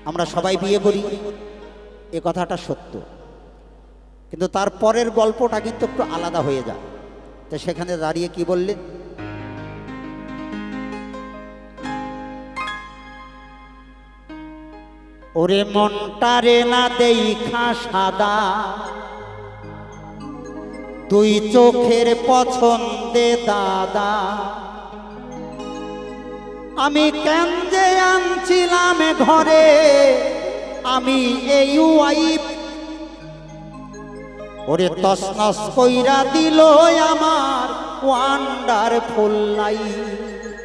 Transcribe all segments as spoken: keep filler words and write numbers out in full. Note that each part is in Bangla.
আমরা সবাই বিয়ে করি, এ কথাটা সত্য, কিন্তু তার পরের গল্পটা কিন্তু একটু আলাদা হয়ে যায়। তো সেখানে দাঁড়িয়ে কি বললেন, ওরে মনটারে না দেখা সাদা, দুই চোখের পছন্দে দাদা, আমি কেন যে আনছিলাম ঘরে, আমি এই ওয়াইফ, ওরে তসনস কইরা দিল আমার ওয়ান্ডারফুল লাইফ।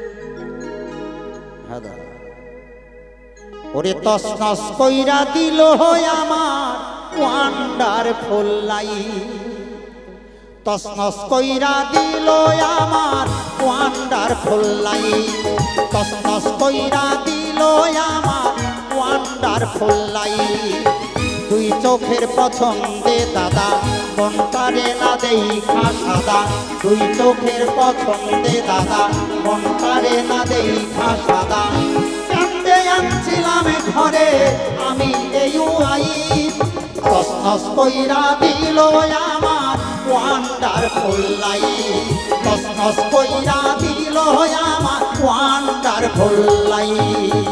ওরে তসনস কইরা দিল আমার ওয়ান্ডারফুল লাইফ, তসনস কইরা দিল আমার ওয়ান্ডারফুল লাইফ, তসনস কইরা দিল আমার ওয়ান্ডারফুল লাইফ। দুই চোখের পছন্দে দাদা, মনটারে না দেখা সাদা, দুই চোখের পছন্দে দাদা, মনটারে না দেখা সাদা, কান্দে আনছিলাম ঘরে আমি এই ওয়াইফ, তসনস কইরা দিল আমার ওয়ান্ডারফুল লাইফ, তসনস কইরা দিল আমার ওয়ান্ডারফুল লাইফ।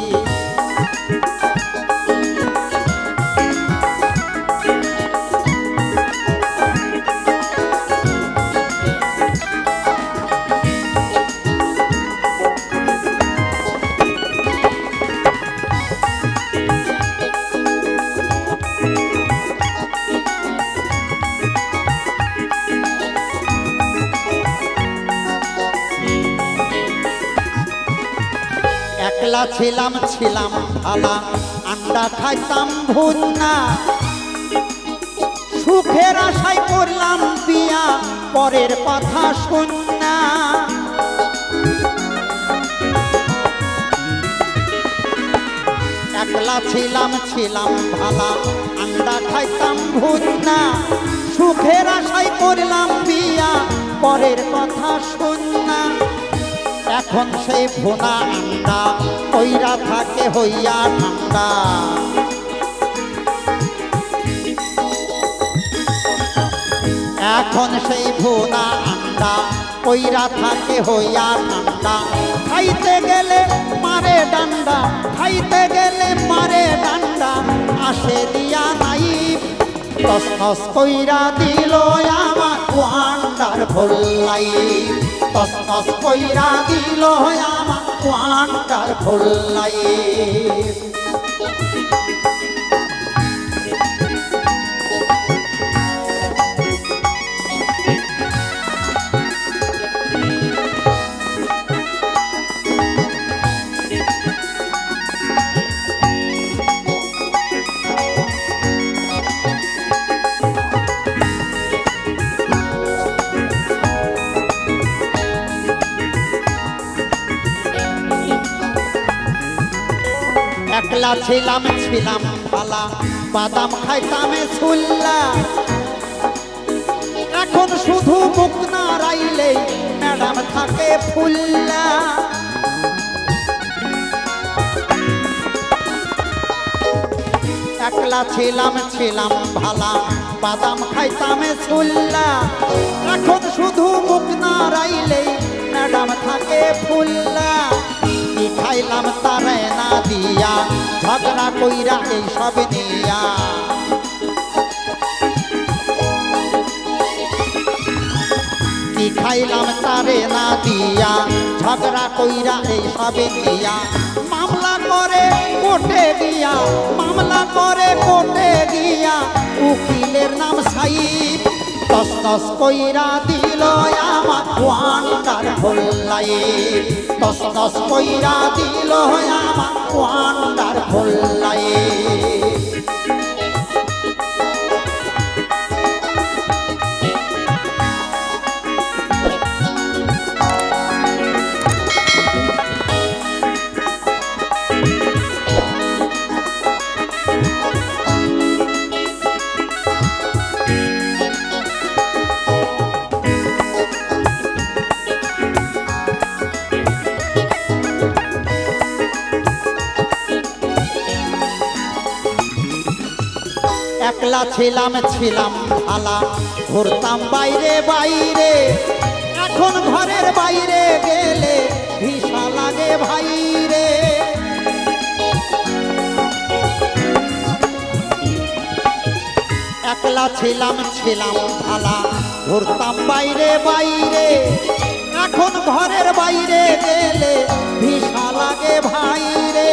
একলা ছিলাম ছিলাম ভালা, আন্ডা খাইতাম ভুনা, সুখের আশায় করলাম বিয়া, পরের কথা শুননা। একলা ছিলাম ছিলাম ভালা, আন্ডা খাইতাম ভুনা, সুখের আশায় করলাম বিয়া, পরের কথা শুননা। এখন সেই ভুনা আন্ডা কইরা থাকে হইয়া ঠান্ডা, এখন সেই ভুনা আন্ডা কইরা থাকে হইয়া ঠান্ডা। খাইতে গেলে মারে ডান্ডা, খাইতে গেলে মারে ডান্ডা, আসে দিয়া নাইফ, তসনস কইরা দিল আমার ওয়ান্ডারফুল লাইফ, তসনস কইরা দিল আমার ওয়ান্ডারফুল লাইফ। একলা ছিলাম ছিলাম ভালা, বাদাম খাইতাম ছুল্লা, এখন শুধু মুখ না রাইলে ম্যাডাম থাকে ফুল্লা। একলা ছিলাম ছিলাম ভালা, বাদাম খাইতাম ছুল্লা, এখন শুধু মুখ না রাইলে ম্যাডাম থাকে ফুল্লা। কি খাইলাম তারে না দিয়া, ঝগড়া কইরা এই সব নিয়া, কি খাইলাম তারে না দিয়া, ঝগড়া কইরা এই সব নিয়া। মামলা করে কোর্টে গিয়া, মামলা করে কোর্টে গিয়া, উকিলের নাম সাইফ, তসনস কইরা দিল আমার ওয়ান্ডারফুল লাইফ, তসনস কইরা দিল আমার ওয়ান্ডারফুল লাইফ। একলা ছিলাম ছিলাম ভালা ঘুরতাম বাইরে বাইরে এখন ঘরের বাইরে গেলে ভিসা লাগে ভাইরে একলা ছিলাম ছিলাম ভালা ঘুরতাম বাইরে বাইরে এখন ঘরের বাইরে গেলে ভিসা লাগে ভাইরে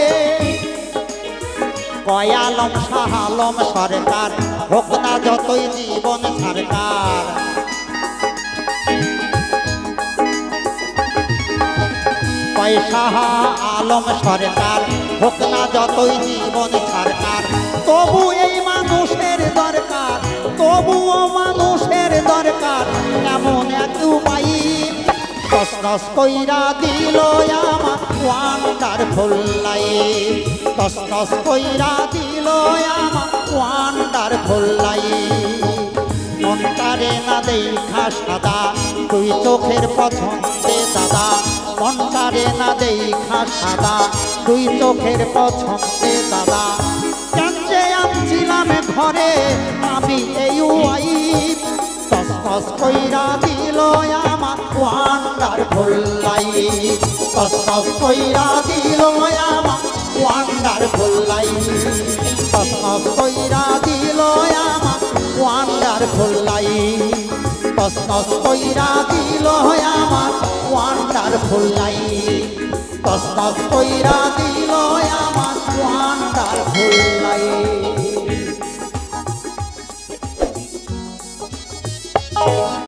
কয়ালম শাহালম সরকার হোক না যতই জীবন সরকার পয়সা আলম সরকার হোক না যতই জীবন সরকার তবু এই মানুষের দরকার তবুও মানুষের দরকার এমন এক উপায় টস টস কইরা দিল আমার ওয়ান্ডারফুল লাইফ টস টস কইরা দিল আমার ওয়ান্ডারফুল লাইফ মনটারে না দেখা সাদা তুই চোখের পছন্দে দাদা মনটারে না দেখা সাদা তুই চোখের পছন্দে দাদা কেন যে আনছিলাম ঘরে আমি এই ওয়াইফ টস টস কইরা দিল আমার ওয়ান্ডারফুল লাইফ টস টস কইরা দিল আমার ওয়ান্ডারফুল লাইফ টস টস কইরা দিল আমার ওয়ান্ডারফুল লাইফ টস টস কইরা দিল আমার ওয়ান্ডারফুল লাইফ টস টস কইরা দিল আমার ওয়ান্ডারফুল লাইফ